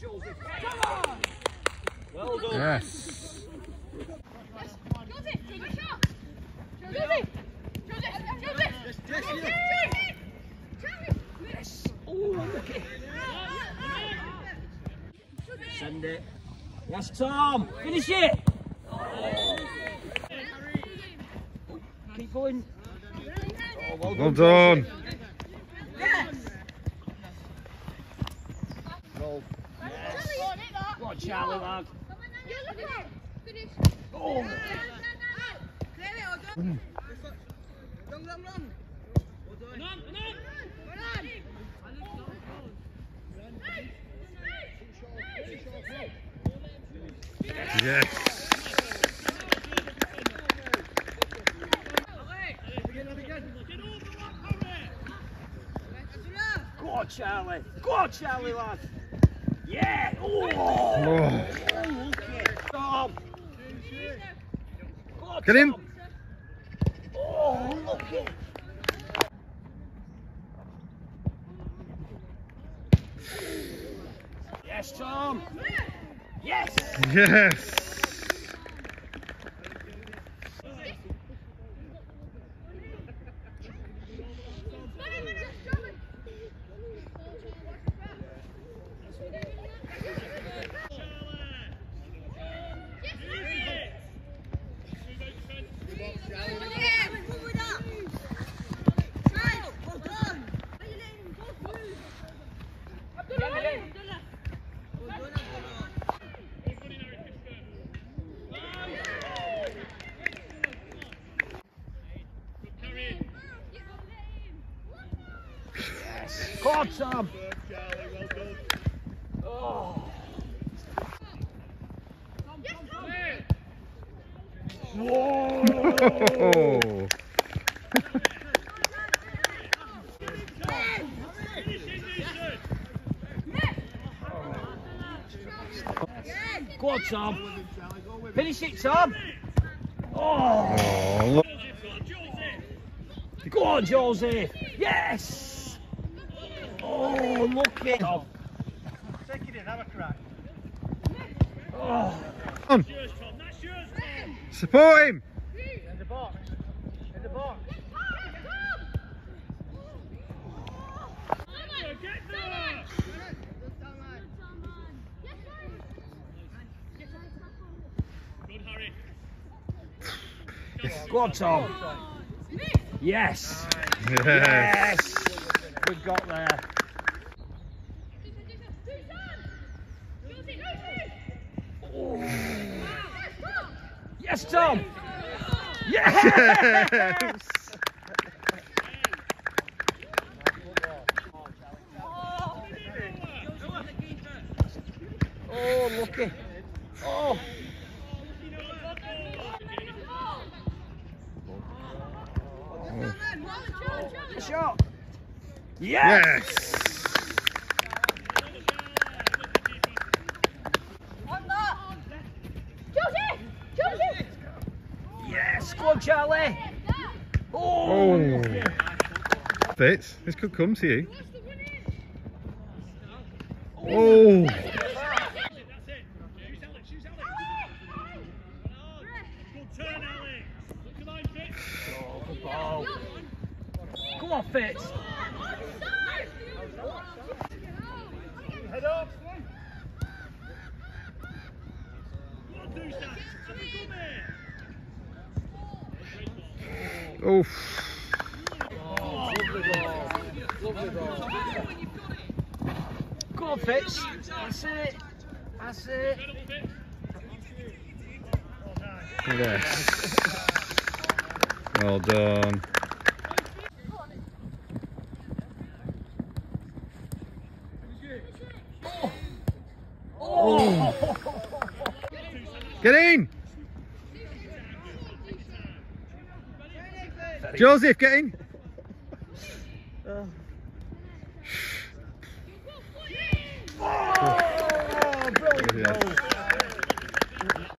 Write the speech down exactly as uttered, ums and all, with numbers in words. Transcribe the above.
Well done. Yes. Yes. Oh, okay. Send it. Yes, Tom. Finish it. Oh. Keep going. Oh, well, Well done. done. Yes. Roll. Yes. Go on, Charlie, lad. Oh. Mm. Run, run, run. Yes. Go on, Charlie. Go on, Charlie, lad. Yeah. Oh. Oh. Okay. Tom. Go on, Get him. Tom. Oh, look it. Yes, Tom. Yes. Yes. Go on, Tom. Oh. Whoa. Go on, Tom. Finish it, Tom. Oh. Oh, look. Go on, Joseph. Yes. Oh, look it. Oh. Take it in, have a crack. Oh. Come on. Support him. In the box. In the box. Go on, Tom. Yes. Yes. Yes. We've got there. Oh. Yes, Tom. Yes. Yes. Oh, lucky. Oh. Shot. Yes. Yes. Yes. Go on, Charlie. Oh. Oh. Fitz, this could come to you. Oh. Oh. Come on, Fitz. Head up. Oh. Come on, Fitz. That's it. That's it. Yes. Well done. Oh. Get in! Joseph, get in! Oh, brilliant Yeah. goal.